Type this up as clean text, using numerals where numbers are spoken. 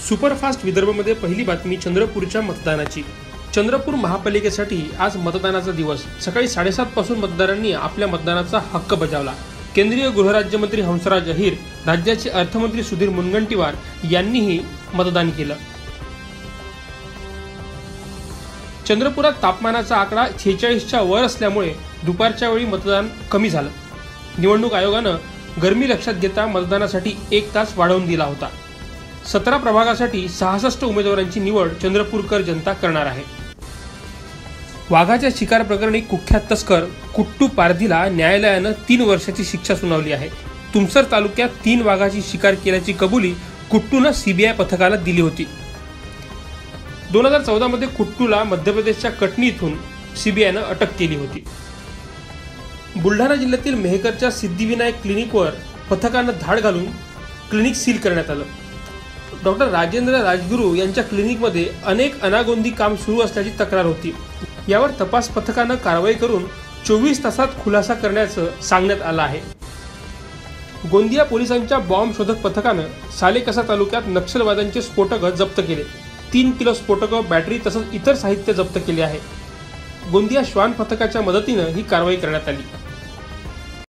Superfast विदर्भमध्ये पहिली बातमी चंद्रपूरच्या मतदानाची। चंद्रपूर महापालिकेसाठी आज मतदानाचा दिवस। सकाळी 7:30 पासून मतदारांनी आपल्या मतदानाचा हक्क बजावला। केंद्रीय गृहराज्यमंत्री हंसराज अहिर, राज्याचे अर्थमंत्री सुधीर मुनगंटीवार यांनीही मतदान केलं। चंद्रपुरात तापमानाचा आकडा 46च्या वर असल्यामुळे दुपारच्या वेळी मतदान कमी झालं। निवडणूक आयोगानं गरमी लक्षात घेता मतदानासाठी 1 तास वाढवून दिला होता। 17 प्रभागासाठी 66 उमेदवारांची निवड चंद्रपूरकर जनता करणार आहे। वाघाच्या शिकार प्रकरणी कुख्यात तस्कर कुट्टू पारधीला न्यायालयानं 3 वर्षाची शिक्षा सुनावली आहे। तुमसर तालुक्यात 3 वाघाची शिकार केल्याची कबुली कुट्टूनं सीबीआय पथकाला दिली होती। 2014 मध्ये कुट्टूला मध्य प्रदेशच्या कटनी इथून सीबीआयनं अटक केली होती। बुलढाणा जिल्ह्यातील मेहकरच्या सिद्धिविनायक क्लिनिकवर पथकानं धाड घालून क्लिनिक सील करण्यात आलं। डॉक्टर राजेंद्र राजगुरू यांच्या क्लिनिकमध्ये अनेक अनागोंदी काम सुरू असल्याची तक्रार होती। यावर तपास पथकानं कारवाई करून 24 तासात खुलासा करण्याचं सांगण्यात आलं आहे। गोंदिया पोलिसांच्या बॉम्ब शोधक पथकानं सालेकसा तालुक्यात नक्षलवाद्यांचे स्फोटक जप्त केले। 3 किलो स्फोटक, बॅटरी तसंच इतर साहित्य जप्त केले आहे। गोंदिया श्वान पथकाच्या मदतीनं ही कारवाई करण्यात आली।